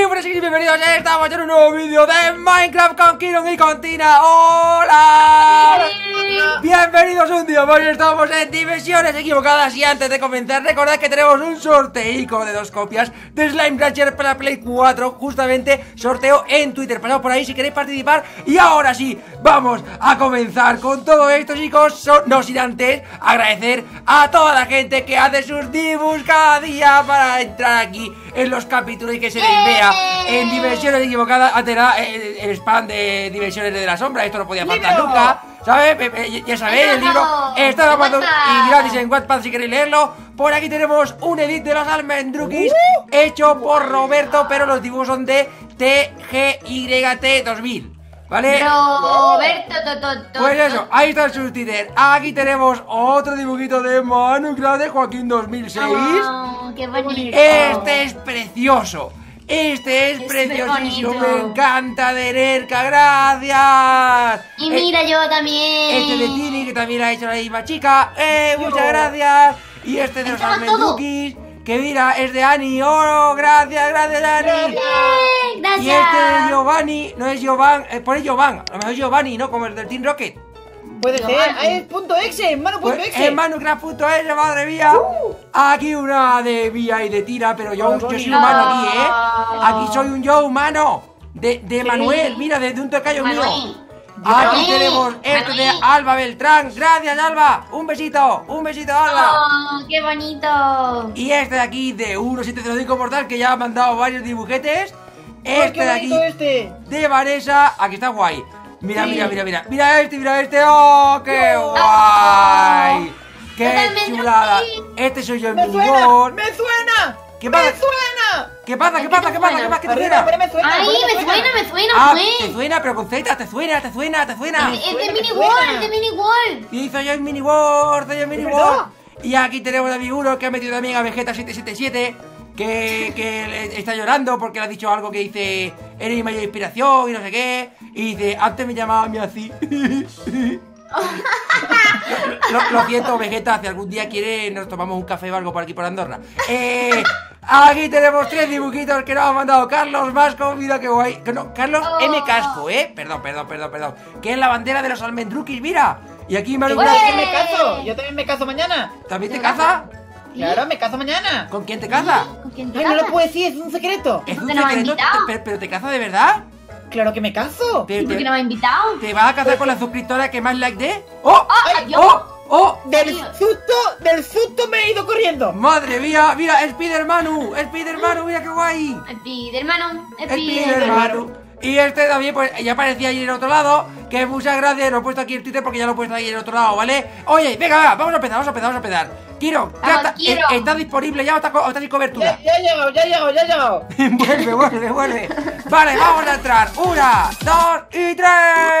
buenas y bienvenidos, estamos en un nuevo vídeo de Minecraft con Kiron y con Tina. ¡Hola! Bienvenidos un día más, estamos en Dimensiones Equivocadas. Y antes de comenzar, recordad que tenemos un sorteico de 2 copias de Slime Rancher para Play 4. Justamente sorteo en Twitter, pasad por ahí si queréis participar. Y ahora sí, vamos a comenzar con todo esto, chicos. No sin antes agradecer a toda la gente que hace sus dibujos cada día para entrar aquí en los capítulos y que se les vea en Dimensiones Equivocadas. Antes era el spam de Dimensiones de la Sombra, esto no podía faltar nunca, ¿sabes? Ya sabéis, el libro está grabado y gratis en Wattpad si queréis leerlo. Por aquí tenemos un edit de los Almendrukis hecho por Roberto, pero los dibujos son de TGYT 2000. ¿Vale? Roberto, pues eso, ahí está su Twitter. Aquí tenemos otro dibujito de Manu de Joaquín 2006. Oh, qué bonito. Este es precioso. Este es preciosísimo. Me encanta, de Nerka, gracias. Y mira, yo también. Este de Tini, que también ha hecho la misma chica. Muchas gracias. Y este de los Almendrukis, que mira, es de Ani. ¡Oh, gracias, gracias, Ani! Gracias. Y este de Giovanni, no es Giovanni, pone Giovanni, a lo mejor es Giovanni, ¿no? Como el del Team Rocket. Puede ser, es .exe, Manu.exe. Pues Manucraft.exe, madre mía. Aquí una de Vía y de Tira, pero yo soy humano aquí, ¿eh? Aquí soy un yo humano. De Manuel, mira, de un tocayo mío. Aquí tenemos este de Alba Beltrán. Gracias, Alba. Un besito, Alba. Oh, qué bonito. Y este de aquí de 1705 Portal, que ya ha mandado varios dibujetes. Este de aquí de Vanessa. Aquí está guay. Mira, mira este. ¡Oh, qué guay! ¡Qué chulada! Este soy yo en minigol. ¡Me suena! ¿Qué pasa? ¿Qué pasa? ¿Qué te suena? Ay, me suena. ¿Te suena? Pero con Z, te suena. Es de Mini-World, Y soy yo en Mini-World, Y aquí tenemos a mi uno que ha metido también a Vegeta 777. Que está llorando porque le ha dicho algo que dice: eres mi mayor inspiración y no sé qué. Y dice: antes me llamaba a mí así. Lo siento, Vegeta, si algún día quiere nos tomamos un café o algo por aquí por Andorra. Aquí tenemos 3 dibujitos que nos ha mandado Carlos Masco. Mira qué guay. No, Carlos M. Casco, perdón. Que es la bandera de los Almendrukis, mira. Y aquí Manu. Yo también me caso mañana. ¿También te casa? Claro, me caso mañana. ¿Con quién te casa? Ay, no lo puedo decir, es un secreto. Es un secreto, pero ¿te casa de verdad? Claro que me caso. ¿Y por qué no me ha invitado? ¿Te vas a casar con la suscriptora que más like dé? Del susto me he ido corriendo. Madre mía, mira, Spider-Manu, mira qué guay. Spider-Manu. Y este también, pues ya aparecía ahí en el otro lado. Que muchas gracias, lo he puesto aquí en Twitter porque ya lo he puesto ahí en el otro lado, ¿vale? Oye, venga, vamos a empezar. Kiro, ¿estás disponible ya o estás sin cobertura? Ya he llegado. Vuelve. Vale, vamos a entrar. 1, 2 y 3.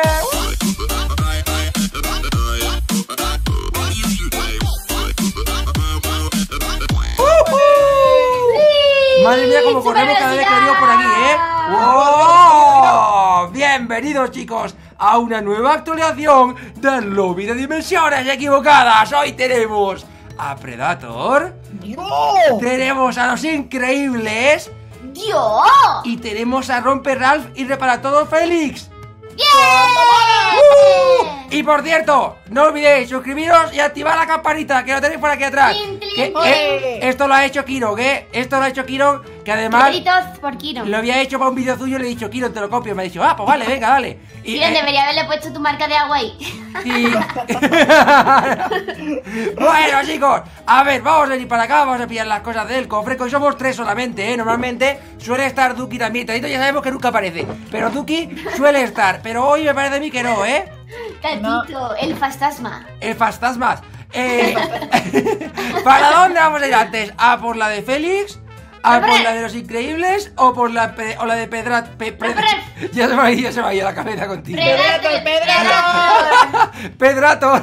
Madre mía, como corremos cada vez que venimos por aquí, ¿eh? ¡Wow! Bienvenidos, chicos, a una nueva actualización del lobby de Dimensiones Equivocadas. Hoy tenemos a Predator, tenemos a los Increíbles, y tenemos a Romper Ralph y Repara Todo Félix. Y por cierto, no olvidéis suscribiros y activar la campanita, que lo tenéis por aquí atrás. Esto lo ha hecho Kiro, que además lo había hecho para un vídeo suyo. Le he dicho: Kiro, te lo copio. Me ha dicho: pues vale, venga, dale. Y debería haberle puesto tu marca de agua ahí. Sí. Bueno, chicos, a ver, vamos a ir para acá. Vamos a pillar las cosas del cofre. Hoy somos 3 solamente, ¿eh? Normalmente suele estar Duki también. Tadito ya sabemos que nunca aparece, pero Duki suele estar. Pero hoy me parece a mí que no, ¿eh? Gatito, el fantasma. ¿Para dónde vamos a ir antes? ¿A por la de Félix? ¿A por la de los Increíbles? ¿O por la de Pedrat? Ya se me ha ido la cabeza contigo. Pedrato.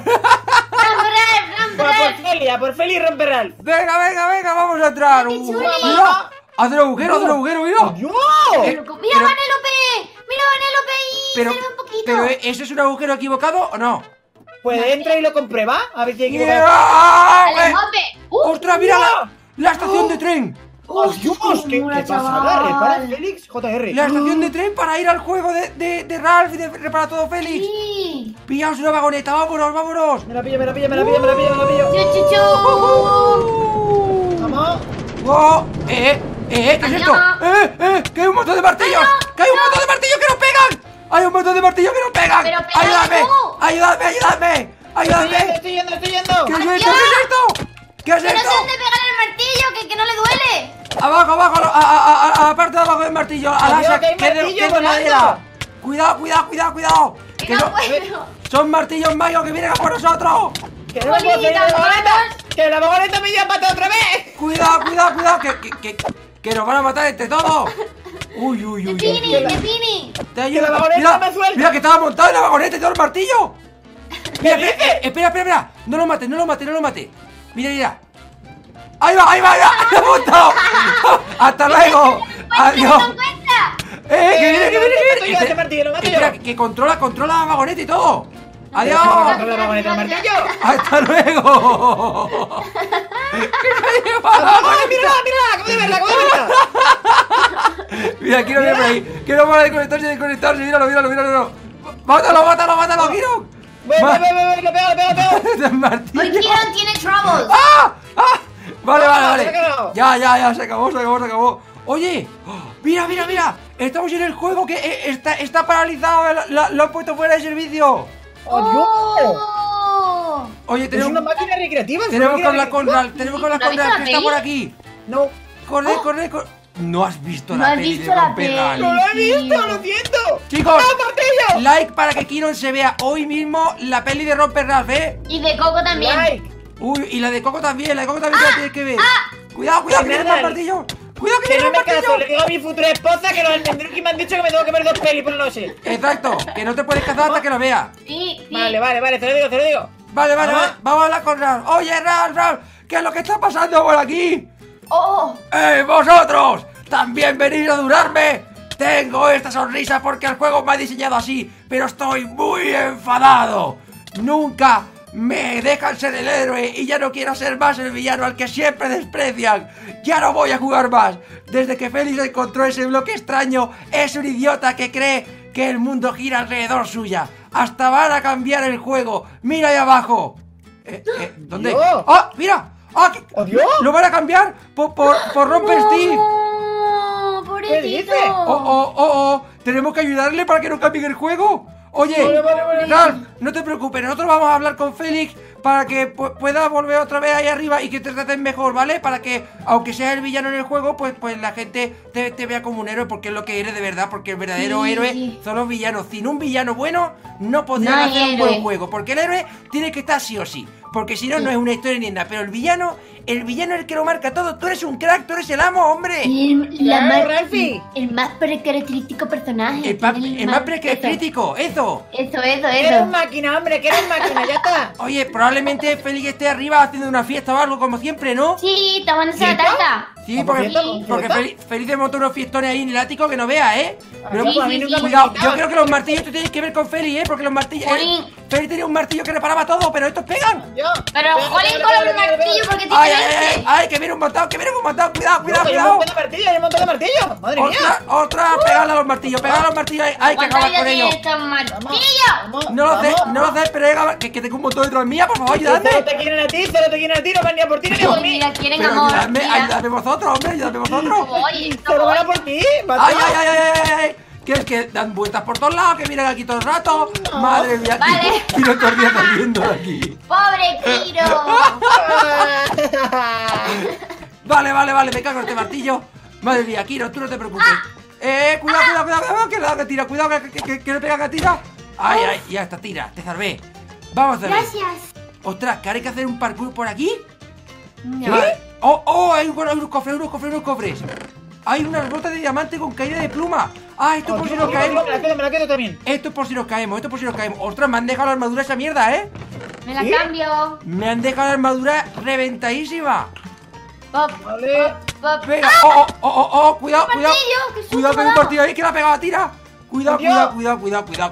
Por Feli y Romper Ralph. Venga, vamos a entrar. Mira, haz el agujero, mira. Mira, Vanélope ahí. Pero ¿eso es un agujero equivocado o no? Pues entra y lo comprueba. A ver si hay equivocado. ¡Ostras, mira la estación de tren! ¡Oh, Dios! ¡Qué pasada! Repara Félix JR. La estación de tren para ir al juego de Ralph y de Repara Todo Félix. Sí. Pillaos una vagoneta, vámonos, vámonos. Me la pillo, me la pillo, me la pillo, me la pillo, me la pillo. Chuchuchu. Vamos. ¡Oh! ¿Qué es esto? ¡Que hay un montón de martillos! ¡Que hay un montón de martillos que nos pegan! ¡Hay un montón de martillos que nos pegan! Pero pégale ¡Ayúdame! tú. ¡Ayúdame, ayúdame! ¡Ayúdame! Estoy yendo. ¿Qué es esto? ¿Qué es esto? ¿Qué es Que no sé esto? dónde pegar el martillo, que no le duele. Abajo, abajo, a la parte de abajo del martillo. A la Adiós, asa, que hay que es martillo de volando. madera. Cuidado, cuidado, cuidado, cuidado. Que no puedo. Son martillos mágicos que vienen a por nosotros. ¡Que no puedo salir de la vagoneta! ¡Que la vagoneta me lleva para otra vez! Cuidado, cuidado, cuidado. Que nos van a matar entre todos. Uy, uy, uy. Pini, uy. que Pini. Te ayudo. la vagoneta Mira, me suelta. mira que estaba montado en la vagoneta y todo el martillo. Mira, ¿Qué dices? espera. No lo mate. Mira. Ahí va. ¡Lo he montado! ¡Hasta luego! ¡Adiós! ¿Te cuenta? Que viene! Ese martillo, lo mato yo. Espera, que controla la vagoneta y todo. ¡Adiós! Con la vagoneta el martillo. ¡Hasta luego! ¡Mírala! ¡Acabo de verla! Mira, quiero ver por ahí. Que no para de conectarse. Míralo. ¡Mátalo, Kiro! Voy, le pego. El martillo. Hoy Kieran tiene troubles. ¡Ah! Vale. Se ha quedado. Ya, se acabó. Oye, mira. Estamos en el juego que está paralizado. Lo han puesto fuera de servicio. ¡Adiós! Oh. Oye, Es una máquina recreativa. tenemos que hablar con Ralph. Tenemos que hablar ¿No has con visto Ralph, la que está peli? por aquí. No, Corre. ¿No has visto ¿No la has peli visto de la Romper peli? Ralph? no lo he visto, Tío. lo siento. Chicos, ¡Ah, martillo! like para que Kiron se vea hoy mismo la peli de Romper Ralph, ¿eh? Y de Coco también. Like. Uy, y la de Coco también, te la tienes que ver. Cuidado, que Que viene nada. el martillo. Cuidado, que Que viene no el me caso, martillo. le digo a mi futura esposa que los almendruki me han dicho que me tengo que ver 2 pelis por la noche. Exacto, que no te puedes casar hasta que lo veas. Sí. Vale, te lo digo. Vale, Ajá. vamos a hablar con Ralph. Oye, Ralph, ¿qué es lo que está pasando por aquí? Oh. ¡Vosotros! ¿También venís a durarme? Tengo esta sonrisa porque el juego me ha diseñado así, pero estoy muy enfadado. Nunca me dejan ser el héroe y ya no quiero ser más el villano al que siempre desprecian. Ya no voy a jugar más. Desde que Félix encontró ese bloque extraño, es un idiota que cree que el mundo gira alrededor suya. Hasta van a cambiar el juego. Mira ahí abajo. ¿Dónde? Dios. ¡Ah, mira! ¡Ah! ¡Oh, Dios! ¡Lo van a cambiar por Romper Steve! No, pobrecito. ¿Qué dice? ¡Oh! Tenemos que ayudarle para que no cambien el juego. Oye, Vale. Ralph, no te preocupes, nosotros vamos a hablar con Félix para que pueda volver otra vez ahí arriba y que te traten mejor, ¿vale? Para que, aunque seas el villano en el juego, pues la gente te vea como un héroe porque es lo que eres de verdad, porque el verdadero Sí. héroe son los villanos. Sin un villano bueno, no podrían No hay hacer un buen héroe. juego, porque el héroe tiene que estar sí o sí. Porque si no, no es una historia ni nada. Pero el villano es el que lo marca todo. Tú eres un crack, tú eres el amo, hombre. Ralphie. El más característico personaje. El más crítico, eso. Eso. Eres máquina, hombre, que eres máquina, ya está. Oye, probablemente Félix esté arriba haciendo una fiesta o algo, como siempre, ¿no? Sí, tomándose la tarta. Sí, ¿Cómo porque, fiesta? ¿Cómo porque fiesta? Félix te montó unos fiestones ahí en el ático que no veas, ¿eh? Pero Sí, a mí sí, nunca sí. me cuidado, invitaron. yo creo que los martillos tú tienes que ver con Félix, ¿eh? Porque los martillos... Jolín. Félix tenía un martillo que reparaba todo, pero estos pegan. Yo. Pero jolín Pégale, con pégale, los pégale, martillos, porque te ¡Ay, crees. ay! ¡Que viene un montón! ¡Cuidado! Hay un montón de martillos, madre mía. ¡Ostras! ¡Pegale a los martillos! ¡Hay que acabar con ellos! estos martillos? No lo sé, pero que tengo un montón detrás mía, por favor, ayudadme. Solo te quieren a ti, no van ni a por ti ni a por mí. Mira, quieren Pero amor. ayudadme vosotros, hombre, ayudadme vosotros. Oye, esto Solo van a voy. por ti. ¡Ay! ¿Qué es que dan vueltas por todos lados? Que vienen aquí todo el rato. Madre mía, Vale. Kiro todo el día saliendo de aquí. Pobre Kiro. Vale, me cago en este martillo. Madre mía, Kiro, tú no te preocupes. Cuidado, que la tira, cuidado, que le pega que tira. Ay, ya está, tira, te salvé. Vamos a ver. Gracias. Ostras, que ahora hay que hacer un parkour por aquí. No. Hay unos cofres. Hay unas botas de diamante con caída de pluma. Esto es por si nos caemos. Me la quedo también. Esto es por si nos caemos. Ostras, me han dejado la armadura esa mierda, ¿eh? Me la ¿Sí? cambio. Me han dejado la armadura reventadísima. Pop, Vale. pop. Venga, cuidado. martillo, que susto Cuidado, que hay me un ha dado. martillo ahí que la ha pegado, tira. Cuidado.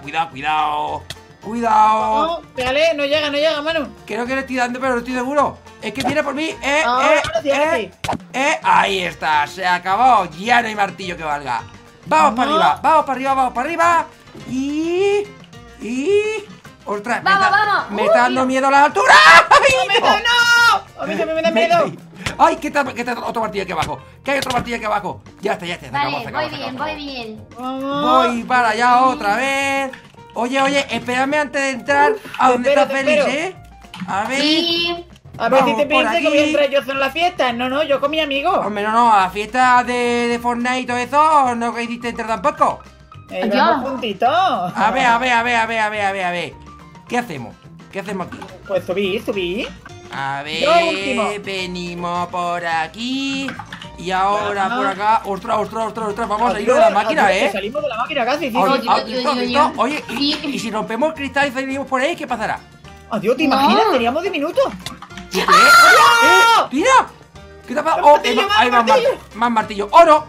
No, pégale, no llega, Manu. Creo que le estoy dando, pero no estoy seguro. Es que viene por mí. Ahora sí, ahora sí. Ahí está, se acabó. Ya no hay martillo que valga. Vamos para arriba, vamos para arriba, vamos para arriba. Y... Ostras, Vamos. me está dando miedo la altura. ¡Ay, ¡No! A mí también me da miedo. ¡Ay! ¿Qué tal otro martillo aquí abajo? ¿Qué hay otro martillo aquí abajo? Ya está, se acabó, Vale, se acabó, voy se acabó, bien, se acabó. voy bien. Voy para allá otra vez. Oye, espérame antes de entrar a donde Espero, está te Félix, espero. A ver. Sí. A ver si Vamos te por piensas que voy a aquí. entrar yo solo en la fiesta. No, yo con mi amigo. Hombre, no, a la fiesta de Fortnite y todo eso no quisiste entrar tampoco. Vamos juntitos. A ver. ¿Qué hacemos? ¿Qué hacemos aquí? Pues subí. A Yo último. ver, venimos por aquí. Y ahora Ajá. por acá. Ostras, vamos a ir de la máquina, Adiós, Salimos de la máquina casi, sí. Oye, Dios. Oye, Sí. y si rompemos cristal y salimos por ahí, ¿qué pasará? Adiós, ¿te No. imaginas? Teníamos 10 minutos. ¿Qué? ¡No! ¡Mira! ¿Qué te ha pasado? ¡Más martillo, Hay más martillo! más martillo. ¡Oro!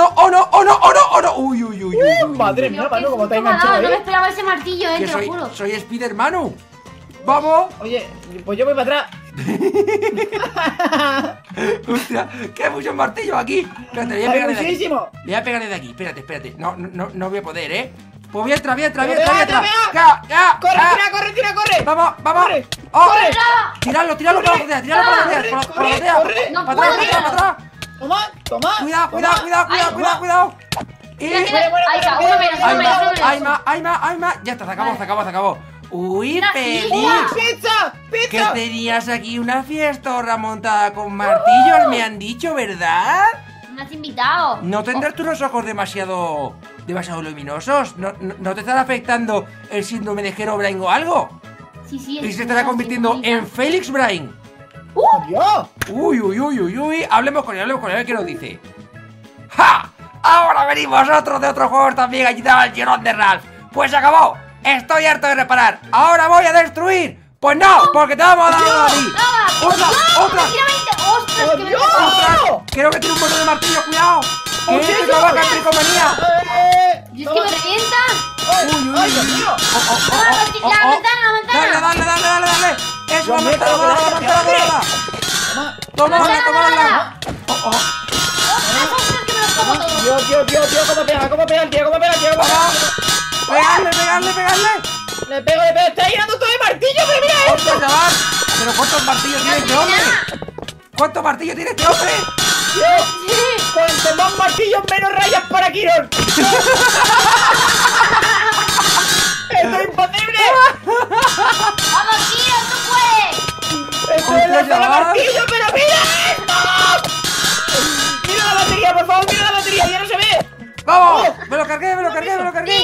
Uy. Madre mía, Dios, Manu, qué cómo te ha susto me ha dado, enganchado, No me ¿eh? esperaba ese martillo, Que te lo juro. soy Spider-Manu. ¡Vamos! Oye, pues yo voy para atrás. ¡Hostia! ¡Que hay muchos martillos aquí! Espérate, le voy a Hay pegar desde aquí. muchísimo. Le voy a pegar desde aquí. Espérate. No voy a poder, ¿eh? Pues voy a entrar. Te veo. ¡Corre! Vamos. ¡Corre! ¡Oh! ¡Corre! Tirarlo para la botella, por la botella. corre. No Para puedo. atrás. Toma. Cuidado. Y... Ahí está, uno menos. Hay más. Ya está, se acabó. Uy, Mira, Félix. ¡Pizza! Que tenías aquí una fiesta montada con martillos, me han dicho, ¿verdad? Me has invitado. ¿No tendrás tú los ojos demasiado luminosos? ¿No te estará afectando el síndrome de Herobrine o algo? Sí. Y se estará convirtiendo en Félix Brain. ¡Adiós! Uy. Hablemos con él, a ver qué nos dice. ¡Ja! Ahora venimos otros de otros juegos también a quitar al Girón de Ralph. Pues se acabó. Estoy harto de reparar. Ahora voy a destruir. Pues no, porque te vamos a dar a ti. ¡Otra! ¡Ostras, que me ¡Adiós! ¡Ostras! Creo que tiene un montón de martillo, cuidado. Que este trabaja en tricomanía. Y es que me revienta. ¡Ay, Dios mío! La ventana. Dale. Eso, Dios mío, la Tómala. Ostras, que me los como todos. Dios, cómo pega el tío. Pegarle. Le pego, está llenando todo de martillo, pero mira esto. ¡Ostras, chaval! ¿Pero cuántos martillos tiene este hombre? ¿Cuántos martillos tiene este hombre? Cuanto más martillos, menos rayas para Kiron. ¡Esto es imposible! Vamos, tío, tú puedes. ¡Esto es la Ostras, chaval. martillo, pero mira esto! ¡Mira la batería, por favor! ¡Mira la batería! ¡Ya no se ve! ¡Vamos! ¡Me lo cargué!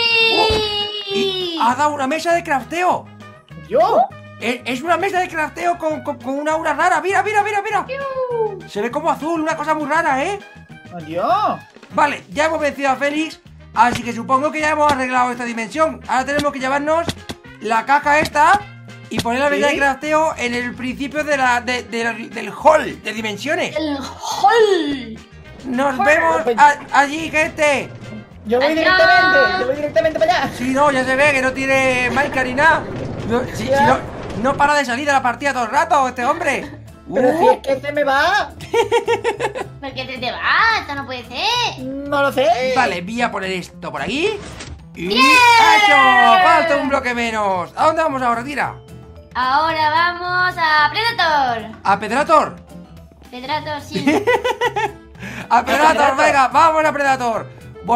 Y ha dado una mesa de crafteo. ¿Yo? Es una mesa de crafteo con una aura rara. Mira. Se ve como azul, una cosa muy rara, ¿eh? ¡Adiós! Vale, ya hemos vencido a Félix. Así que supongo que ya hemos arreglado esta dimensión. Ahora tenemos que llevarnos la caja esta y poner la mesa de crafteo en el principio del hall de dimensiones. El hall. Nos vemos allí, gente. Yo voy Adiós. directamente para allá. Sí, no, ya se ve que no tiene Minecraft ni nada. Si no para de salir de la partida todo el rato este hombre. Pero si es que se me va. ¿Por qué te vas? Esto no puede ser. No lo sé. Vale, voy a poner esto por aquí. Y ¡Bien! ¡hecho! Falta un bloque menos. ¿A dónde vamos ahora, tira? Ahora vamos a Predator. ¿A Predator? Predator, sí. ¡A Predator, venga! ¡Vamos a Predator!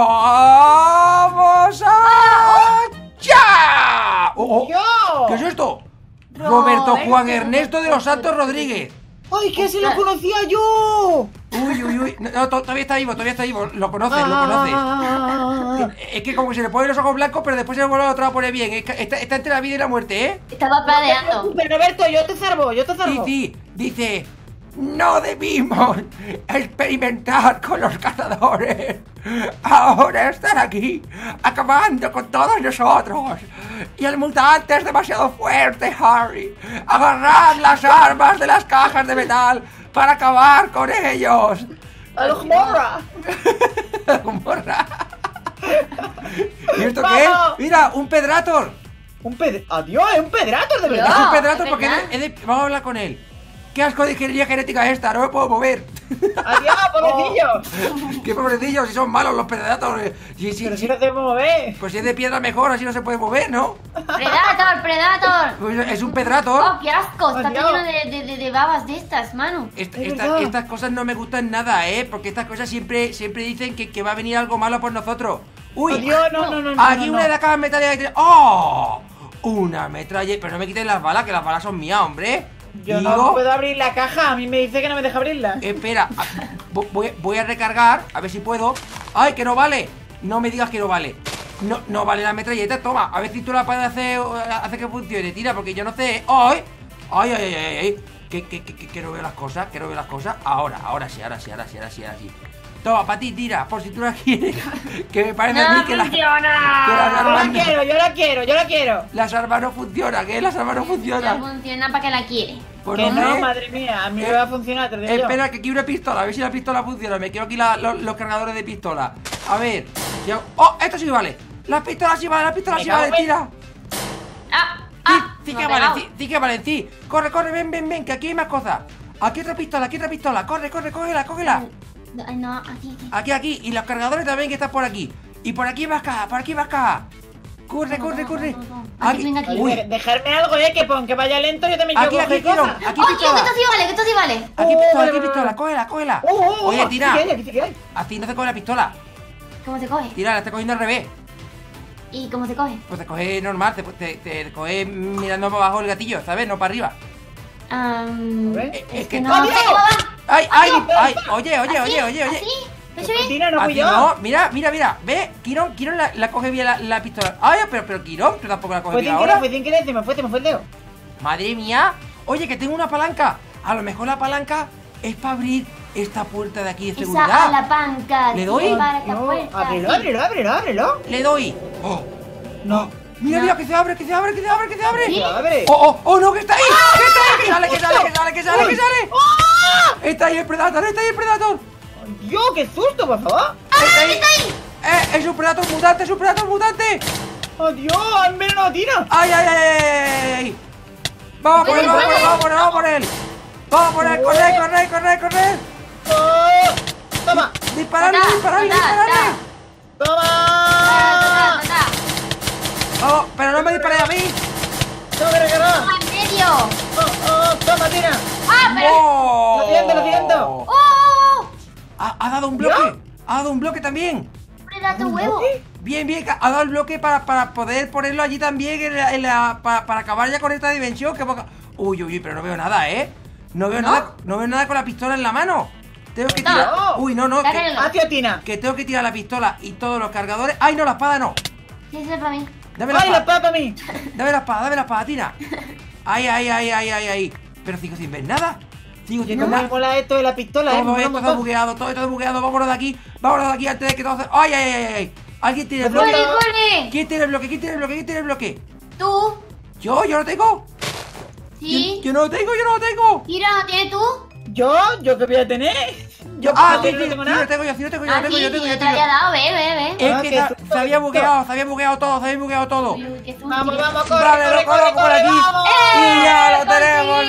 ¡Vamos a... ¡Ya! ¿Qué es esto? Roberto Juan Ernesto de los Santos Rodríguez. ¡Ay, que se lo conocía yo! Uy. No, todavía está vivo. Lo conoces. Es que como que se le ponen los ojos blancos, pero después se le vuelve a otra a poner bien. Está entre la vida y la muerte, ¿eh? Estaba planeando. Pero Roberto, yo te salvo. Dice, no debimos experimentar con los cazadores. Ahora están aquí, acabando con todos nosotros. Y el mutante es demasiado fuerte, Harry. Agarrad las armas de las cajas de metal para acabar con ellos. ¡A los morra! Morra. ¿Y esto qué es? ¡Vamos! Mira, un Predator. ¡Adiós! ¡Es un Predator, de Es verdad! un Predator ¿es porque verdad? vamos a hablar con él. qué asco de ingeniería genética esta, no me puedo mover. ¡Adiós, pobrecillo! Qué pobrecillos, si son malos los Predators. Sí, Pero si no te puedo mover. Pues si es de piedra mejor, así no se puede mover, ¿no? Predator, Predator. Pues es un Predator. Oh, qué asco, está Adiós. lleno de babas de estas, mano. Es verdad. Estas cosas no me gustan nada, porque estas cosas siempre dicen que va a venir algo malo por nosotros. Uy, Adiós, no. aquí no, una de las cajas metálicas. ¡Oh! Una metralla. Pero no me quiten las balas, que las balas son mías, hombre. Yo no puedo abrir la caja, a mí me dice que no me deja abrirla. Espera, voy a recargar, a ver si puedo. ¡Ay, que no vale! No me digas que no vale. No vale la metralleta, toma. A ver si tú la puedes hacer que funcione. Tira, porque yo no sé. ¡Ay! ¡Ay! Que no veo las cosas, Ahora sí. Toma, para ti, tira, por si tú la quieres. Que me parece a mí que funciona. Yo la quiero. las armas no funcionan, las armas no No funcionan. funciona para que la quiere. Pues Que no no, sé. madre mía, a mí me va a funcionar, te lo digo yo. Espera, que aquí una pistola, a ver si la pistola funciona. Me quiero aquí los cargadores de pistola. A ver. ¡Oh! Esto sí vale. Las pistolas sí valen, tira. Sí que valen, sí que valen, sí. Corre, ven, que aquí hay más cosas. Aquí otra pistola. Corre, cógela. Ay, no, aquí. Aquí. Y los cargadores también que están por aquí. Y por aquí vas caja. Corre. Aquí, venga, aquí. Oye, dejarme algo, que aunque vaya lento, yo también quiero Aquí, coger cosas. aquí Oh, tío, que pistola. esto sí vale. Aquí vale. pistola, cógela. Oye, tira. Aquí sí que hay. Así no se coge la pistola. ¿Cómo se coge? Tira, la está cogiendo al revés. ¿Y cómo se coge? Pues te coge normal, te coge mirando para abajo el gatillo, ¿sabes? No para arriba. ver. Es que no ¡Adiós! sé cómo va. ¡Ay! Oye. ¿Así? ¿Lo he hecho bien? Tina, no fui Así yo. no, mira. Ve, Quirón la coge bien la pistola. Ay, pero Quirón, tú tampoco la coges Fue bien sin ahora. querer, se me fue el dedo. Madre mía. Oye, que tengo una palanca. A lo mejor la palanca es para abrir esta puerta de aquí de Esa seguridad. a la panca. ¿Le doy? Para esta No, puerta. ábrelo. Le doy. Oh. No. Mira, que se abre. ¿Sí? Abre. Oh, no, que está ahí. Que sale. Está ahí el Predator. Dios, qué susto, por favor. Está ahí. Es un Predator mutante. Adiós, al menos no tira. ¡Ay! Vamos por él. Corre. Oh, toma. Dispararle. Toma. Oh, pero no me disparé a mí. Tengo que recargar. En medio. Toma, tira. Pero. ¡Oh! Lo siento. ¡Oh! Ha dado un bloque. Ha dado un bloque también. Predator huevo. Bien, ha dado el bloque para poder ponerlo allí también para acabar ya con esta dimensión. Uy, pero no veo nada, No veo nada con la pistola en la mano. Tengo que tirar. No. Uy, no. Cárgalo. Hacia Tina. Que tengo que tirar la pistola y todos los cargadores. ¡Ay, no, la espada no! Sí, eso es para mí. Dame la Ay, la espada. papa a mí. Dame la espada, Tina. Ay. Pero sigo sin ver nada. Sigo sin No ver me nada. mola esto de la pistola, Todo mola un esto está montón. bugueado, todo esto está bugueado. Vámonos de aquí antes de que todo se... ¡Ay! ¿Alguien tiene el bloque? ¡Corre! ¿Quién tiene el bloque? ¿Tú? ¿Yo no tengo? ¿Sí? Yo no lo tengo. Mira, ¿no tienes tú? ¿Yo qué voy a tener? Yo Ah, sí, no sí, tengo sí, nada. lo tengo yo. Sí, yo te lo había dado, ve. Es Ah, que qué se susto, había qué bugueado todo. Uy, qué susto. Vamos, corre, Vale, corre, lo coloco por corre, aquí. vamos. Y ya lo tenemos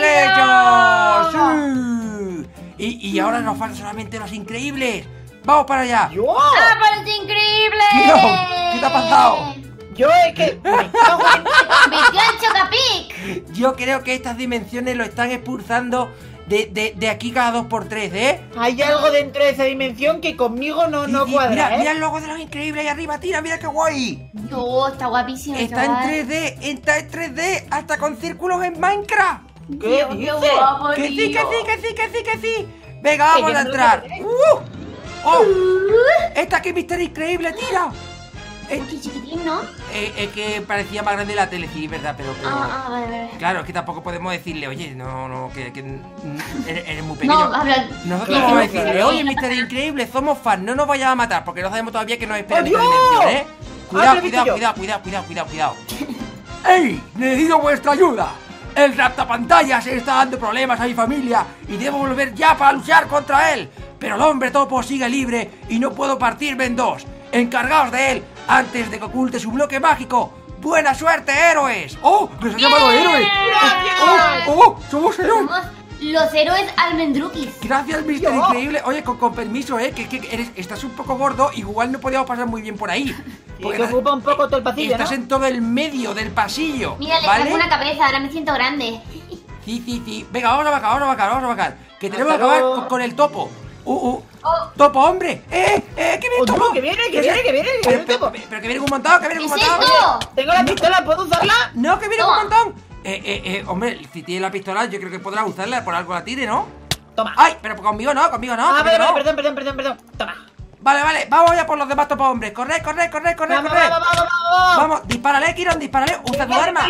conseguido! hecho. Sí. Y ahora nos faltan solamente los increíbles. Vamos para allá. Yo, ¡Ah, parece increíble! ¿Qué te ha pasado? es que me cago en- ¡Metió el Chocapic! Yo creo que estas dimensiones lo están expulsando de aquí cada 2×3, Hay algo dentro de esa dimensión que conmigo no Sí, cuadra, mira el logo de los increíbles ahí arriba, tira, mira qué guay. Está guapísimo, Está en chaval. 3D, está en 3D, hasta con círculos en Minecraft. ¿Qué Dios, dices? guapo, Que sí, tío. que sí. Venga, vamos Que a no entrar. lo sé. ¡Oh! Esta que misterio increíble, tira. Uy, qué chiquitín, ¿no? Es que parecía más grande la tele, sí, verdad, pero... Vale. Claro, es que tampoco podemos decirle, oye, no, que eres muy pequeño. No, habla. Nosotros Claro, vamos a decirle, claro. oye, Misterio Increíble, somos fans, no nos vayas a matar, porque no sabemos todavía que nos espera en esta ¡Adiós! dimensión, ¿eh? Ah, te he visto Cuidado. ¡Ey! Necesito vuestra ayuda. El raptapantallas está dando problemas a mi familia y debo volver ya para luchar contra él. Pero el hombre topo sigue libre y no puedo partirme en dos. Encargaos de él antes de que oculte su bloque mágico. ¡Buena suerte, héroes! ¡Oh! ¡Nos han llamado héroes! ¡Gracias! ¡Oh! ¡Somos héroes! los héroes almendruquis. Gracias, Mister Increíble. Oye, con permiso, que estás un poco gordo. Igual no podíamos pasar muy bien por ahí. Y que ocupa un poco todo el pasillo, Estás ¿no? en todo el medio del pasillo. Mira, le ¿vale? saco una cabeza, ahora me siento grande. Sí. Venga, vamos a bajar. Que tenemos que Hasta acabar luego. con el topo. Topo, hombre. Que viene el topo. Que viene el topo. Pero que viene un montón, ¿Qué es esto? Tengo la pistola, ¿puedo usarla? No, que viene Toma. un montón. Hombre, si tiene la pistola, yo creo que podrá usarla, por algo la tire, ¿no? Toma. Ay, pero conmigo no. Ah, conmigo vale, no. perdón. Toma. Vale, vamos ya por los demás topos, hombre. Corre. Vamos, dispárale, Kiron, dispárale. Usa tu arma.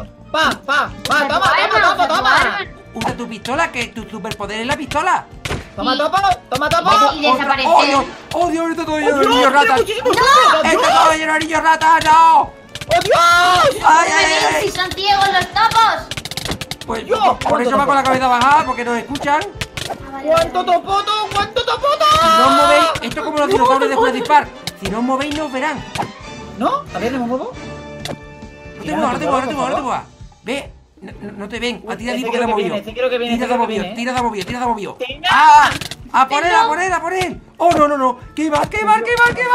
Toma. Usa tu pistola, que tu superpoder es la pistola. Toma, Sí. topo. Y desaparece. ¡Oh, Dios! Está todo lleno de niños ratas. ¡No! ¡Está todo lleno de niños ratas! ¡No! ¡Oh, Dios! ¡Ay! ¿Me ven si son ciegos los topos? Pues Dios, por eso va con la cabeza bajada, porque nos escuchan. ¡Cuánto topoto! Si no os movéis, esto es como los dinosaurios de Jurassic Park. Si no os movéis, no os verán. ¿No? A ver, ¿no me muevo? No te muevas. Ve, no te ven. A tirar Ese porque creo la que movió. viene, ese creo que viene, Tira ese de creo que movió, viene. tira de movió. Venga. ¡Ah! ¡A por él! ¡Oh, no! ¡Qué mal! ¡Cuidado!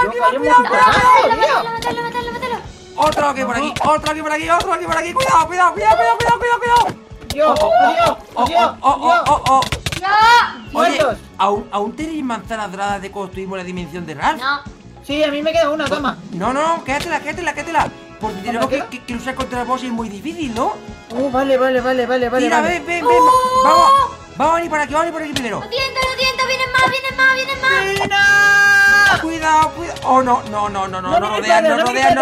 Mátalo. Otro aquí por aquí. Cuidado. Dios. ¡No! Oye, Muertos. ¿aún tenéis manzanas doradas de construimos la dimensión de Ralph? No. Sí, a mí me queda una, toma. No, quédatela. Porque tenemos que luchar contra el boss y es muy difícil, ¿no? Vale. Mira, ven. Vamos a venir por aquí primero. Lo siento, vienen más. ¡Nena! Cuidado. Oh, no rodean. No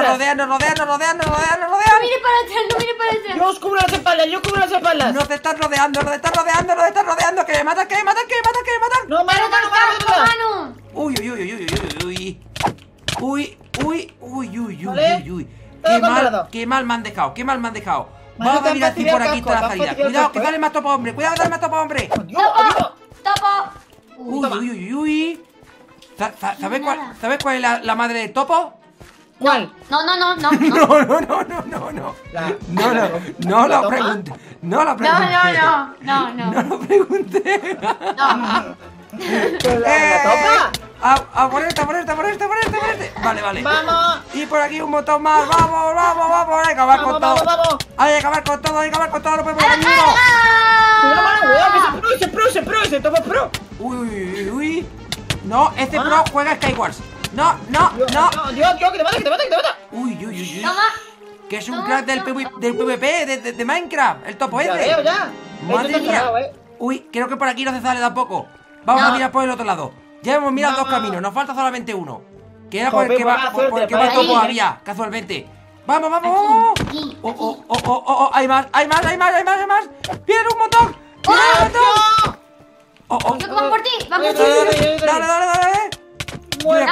mires para atrás. Yo os cubro las espaldas. No te están rodeando, que me matan. No, mano. Manu. Uy. Vale. Todo controlado. Qué mal me han dejado. Mano, Vamos a te mirar han si por aquí fastidiado está la el casco, salida. te han fastidiado el Cuidado, que casco, sale más topo, hombre. Cuidado, dale más topo, hombre. Topo. Uy. ¿Sabes cuál es la madre del topo? ¿Cuál? No. No lo pregunte. No lo pregunté. No. ¿La topa? A por este. Vale. Vamos. Y por aquí un montón más. Vamos. Hay que acabar con todo. Vamos. Hay que acabar con todo. No podemos ¡A la ninguno. Cuidado, mano, cuidado, que ese topo es pro. Uy. No, este pro juega Skywars. No. Dios, que te mata. Uy. Toma. Que es un crack del PvP de Minecraft. El topo Ya ese. veo, ya. Madre Esto está mía. cerrado, Uy, creo que por aquí no se sale tampoco. Vamos No. a mirar por el otro lado. Ya hemos mirado No. dos caminos, nos falta solamente uno. Que era por el Joder, que va, buena por el suerte, que más por ahí. topo había, casualmente. Vamos. Aquí. Hay más. ¡Viene un montón! Yo que van por ti. Vamos. Dale. Muerto.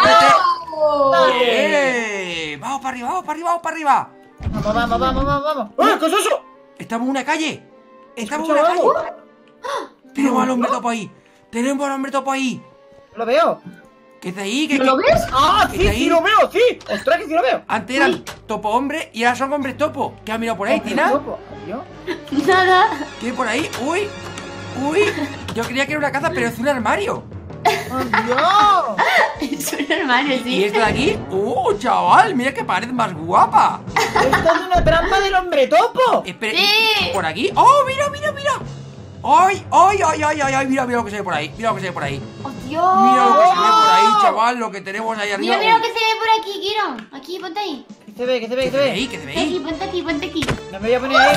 ¡Eh! Vamos para arriba. Vamos. ¿Qué es eso? Estamos en una calle. Escucha algo. Tenemos al hombre topo ahí. Lo veo. ¿Qué es de ahí? ¿No lo ves? Ah, ¿Está ahí? sí lo veo, sí. Ostras, que sí lo veo. Antes eran topo hombre y ahora son hombres topo. ¿Qué has mirado por ahí, Tina? Nada. ¿Qué hay por ahí? Uy. Yo creía que era una casa, pero es un armario. ¡Adiós! Es un armario, ¿Y sí. esto de aquí? Chaval! Mira que parece más guapa. ¡Esto es una trampa del hombre topo! Espera, Sí. ¿por aquí? ¡Oh, mira! ¡Ay! Mira lo que se ve por ahí. ¡Oh, Dios! Mira lo que se ve por ahí, chaval. Lo que tenemos ahí arriba. Mira lo que se ve por aquí, Kiro. Aquí, ponte ahí. ¿Qué se ve? ¿Qué se ve ahí? Ponte aquí. No me voy a poner ahí.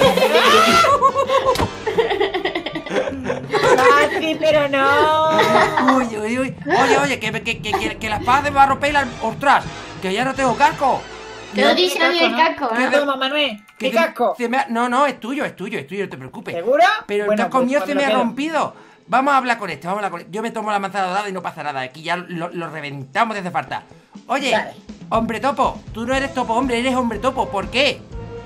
Casi, pero no. Uy. Oye, que la espada me va a romper la... ¡Ostras! Que ya no tengo casco. Te lo dije a mí el casco, ¿Qué ¿eh? toma, Manuel? ¿Qué se- casco? se me ha- No, es tuyo, no te preocupes. ¿Segura? Pero el Bueno, casco pues, mío pues se lo me ha quedo. rompido. Vamos a hablar con este, Yo me tomo la manzana dorada y no pasa nada. Aquí ya lo reventamos de hace falta. Oye, Dale. hombre topo, tú no eres topo hombre, eres hombre topo. ¿Por qué?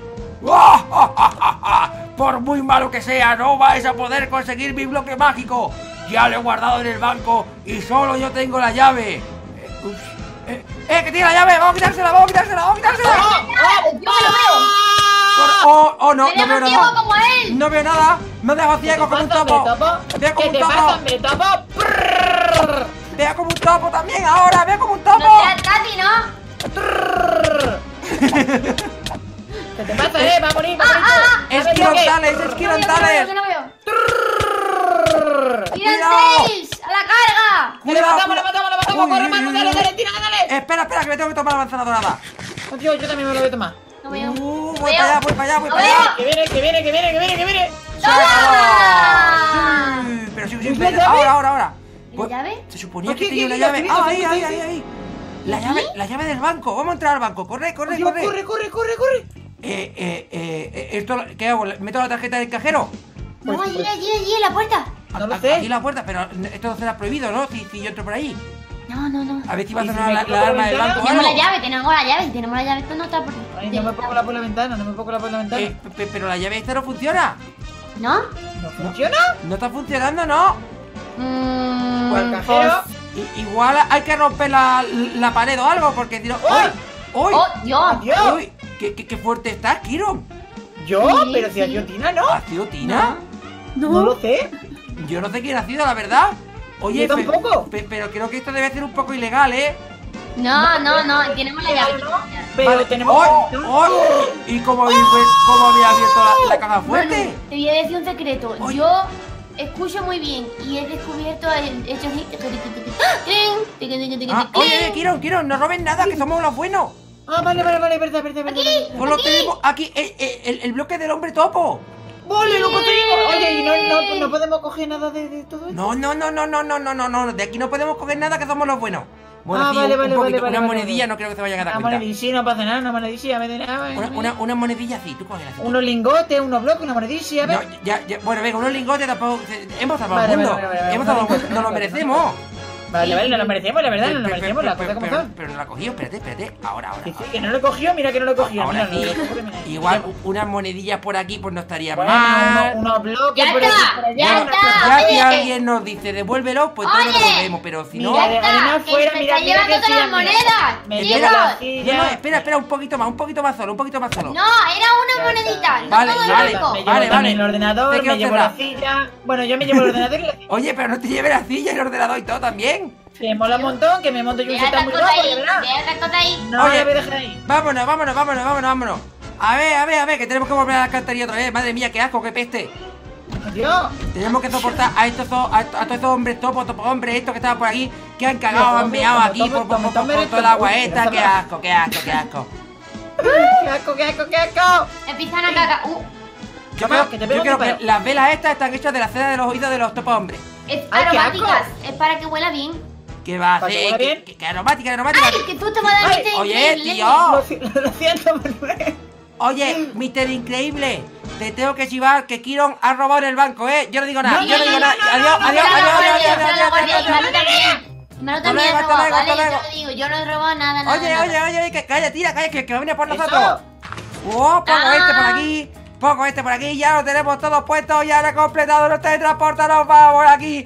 Por muy malo que sea, no vais a poder conseguir mi bloque mágico. Ya lo he guardado en el banco y solo yo tengo la llave. Que tiene la llave. Vamos a quitársela. ¡Yo me lo veo! Oh, no, Me no dejo veo ciego nada. como él. No veo nada. Me dejo ciego como un topo. Veo como ¿Qué un te topo. pasa, hombre, topo? Prrrr. Veo como un topo también ahora. Veo como un topo. No seas Katy, ¿no? Prrrr. ¿Qué te pasa, va a morir, va a morir. Es A ver, Kiron ¿qué? Tales, es Kiron Tales. Yo no veo. Prrrr. ¡Tira Cuidado. Tails! ¡A la carga! Le matamos, le matamos, le matamos. Uy, Corre, uy, mano, uy, dale, uy. dale, tira, dale. Espera, espera, que me tengo que tomar la manzana dorada. Oh, Dios, yo también me lo voy a tomar. No veo. Voy para allá, voy para allá, voy No para veo. allá. Que viene, que viene, que viene, que viene, que viene. ¡Se acabó! ¡Toma! Sí, pero sí, ¿Y sí, la llave? ahora. ¿Y la Pues, llave? se suponía Aquí, que tenía aquí, una llave. aquí, Ah, aquí, ahí. ¿Aquí? La llave del banco. Vamos a entrar al banco. Corre. Oh, Dios, corre. Esto, ¿qué hago? ¿Meto la tarjeta del cajero? No, Pues, allí, en la puerta. No lo sé. Aquí la puerta, pero esto no será prohibido, ¿no? Si yo entro por ahí. No. A ver si va a ¿Y si sonar me la equivoco alarma de del ventana? banco o Tenemos la algo. llave, Si tenemos la llave, esto no está por... Ay, no me pongo por la ventana, no me pongo por la ventana. Pero la llave esta no funciona. ¿No? ¿No funciona? No está funcionando, ¿no? Pues el cajero. Igual hay que romper la pared o algo, porque si no... ¡Uy! ¡Uy! ¡Oh, Dios! Dios. ¡Uy! ¿Qué fuerte estás, Kiron! ¿Yo? Sí, Pero si sí. yo Tina, ¿no? ¿Ha sido Tina? No lo sé. Yo no sé quién ha sido, la verdad. Oye, Yo tampoco. pero creo que esto debe ser un poco ilegal, ¿eh? No, tenemos la llave. Pero Vale. tenemos. ¡Ay! ¡Ay! ¿Y cómo había abierto la caja fuerte? Manu, te voy a decir un secreto. Ay. Yo escucho muy bien y he descubierto hechos... Oye, Kiron, no roben nada, que somos los buenos. Ah, vale, verdad. Solo tenemos aquí el bloque del hombre topo. Vale, lo conseguimos. Oye, y no podemos coger nada de todo esto. No, de aquí no podemos coger nada, que somos los buenos. Bueno, Ah, sí, vale, un vale, poquito, vale, una vale, monedilla, vale. no creo que se vayan a dar Una cuenta. monedilla, no pasa nada, una monedilla, me de nada. Una monedilla sí, tú cógela. Unos lingotes, unos bloques, una monedilla, No, ¿ves? ya, bueno, venga, unos lingotes tampoco. Hemos salvado Vale, el mundo. vale, Hemos salvado el mundo. vale, Nos lo vale, merecemos. Vale, no lo merecemos, la verdad, no lo merecemos, las cosas como son. Pero no la ha cogido, espérate. Ahora. Sí, que no lo he cogido, mira que no lo he cogido. Ahora Mira, sí. no lo he cogido, mira. Igual unas monedillas por aquí pues no estaría Bueno, mal. unos bloques Ya por aquí, está, por allá, ya una está. cosa. Ya si Oye. alguien nos dice devuélvelo, pues todos lo Oye. devolvemos, pero si no. Mira, ¡Ya está! además ¡Que fuera, se mira, está mira llevando que todas las sí, mira. monedas! Me ¡Chicos! lleva la No, silla. espera, un poquito más solo. No, era una Ya monedita, está. no Vale, todo el vale. banco. Me llevo Vale, también vale. el ordenador, Te quedo me llevo la cerrado. silla. Bueno, yo me llevo el ordenador y la silla. Oye, pero no te lleves la silla y el ordenador y todo también. Que mola un montón, que me monto yo un Deja setup otra muy cosa guapo, ahí, de verdad. deja otra cosa ahí. No, Oye. la voy a dejar ahí. Vámonos. A ver, que tenemos que volver a la alcantarilla otra vez. Madre mía, qué asco, qué peste. Adiós. Tenemos que soportar a todos estos hombres topos hombres estos que estaban por aquí, que han cagado, han Tome, meado tome, aquí tome, por tome, tome, toda el agua tome, esta. tome. Qué asco. Qué asco. Empiezan a cagar. Yo Toma, creo, que te yo pego creo un que disparo. las velas estas están hechas de la cera de los oídos de los topos hombres. Es Ay, qué aromáticas, asco. es para que huela bien. ¿Qué va a ¿Para que hacer? huela bien? ¿Qué aromática? ¡Ay, que tú te vas a dar Ay, este oye, increíble! tío. Lo siento, Manuel. Oye, Mr. Increíble, te tengo que chivar que Kiron ha robado en el banco, ¿eh? Yo no digo nada, No, yo no digo nada. Adiós. Manu también ha Hasta robado, luego, ¿vale? hasta Yo luego. te digo, yo no he robado nada. Oye, que calla, tira, que va a venir por Eso. nosotros. Pongo Ah. este por aquí, pongo este por aquí, ya lo tenemos todos puestos, ya he completado los teletransportes, nos vamos aquí.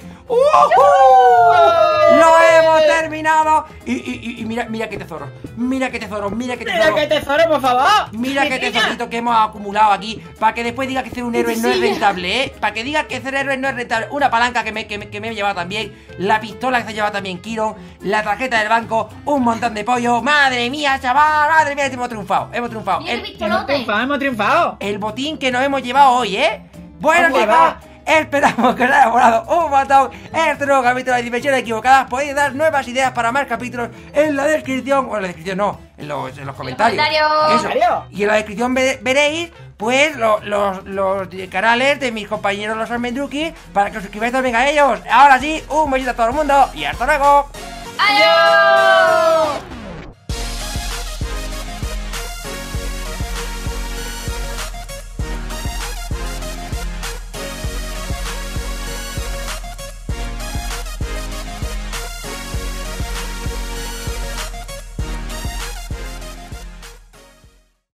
¡Lo hemos terminado! Y mira qué tesoro, mira qué tesoro. Mira qué tesoro, por favor. Mira qué tesorito que hemos acumulado aquí. Para que después diga que ser un héroe no es rentable, ¿eh? Para que diga que ser héroe no es rentable. Una palanca que me he llevado también. La pistola que se ha llevado también Kiron. La tarjeta del banco. Un montón de pollo. ¡Madre mía, chaval! ¡Madre mía! Hemos triunfado. Mira qué Hemos pistolote. hemos triunfado. El botín que nos hemos llevado hoy, ¿eh? Bueno, ¿Cómo chicos, va? esperamos que os haya molado un montón este nuevo capítulo de Dimensiones Equivocadas. Podéis dar nuevas ideas para más capítulos en la descripción. O en la descripción no, en los comentarios. comentarios. Eso. Y en la descripción veréis, pues, los canales de mis compañeros los Almendrukis para que os suscribáis también a ellos. Ahora sí, un besito a todo el mundo y hasta luego. ¡Adiós!